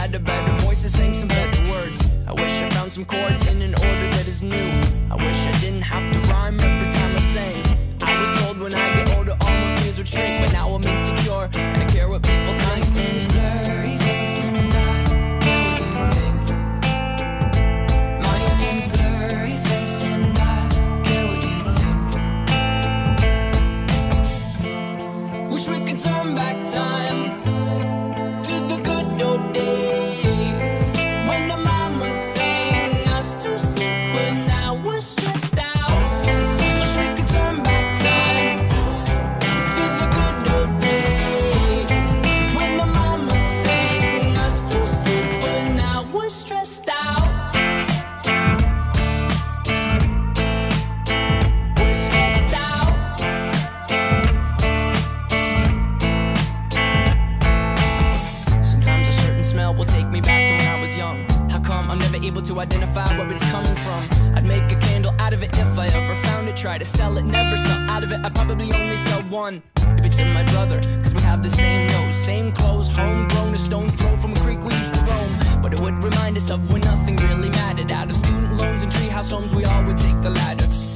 had a better voice to sing some better words. I wish I found some chords in an order that is new. I wish I didn't have to rhyme every time I sang. I was told when I get older all my fears would shrink, but now I'm insecure and I care what people think. It's blurry face and I care what you think. My name's blurry face and I care what you think. Wish we could turn back time to the good old days when the mama sang us to sleep, but now we're stressed out. Wish we could turn back time to the good old days when the mama sang us to sleep, but now we're stressed out. We're stressed out. Sometimes a certain smell will take me back to when I was young. How come I'm never able to identify where it's coming from? I'd make a candle out of it if I ever found it. Try to sell it, never sell out of it. I'd probably only sell one. Maybe to my brother, cause we have the same nose, same clothes, homegrown, a stone's throw from a creek we used to roam. But it would remind us of when nothing really mattered. Out of student loans and treehouse homes, we all would take the ladder.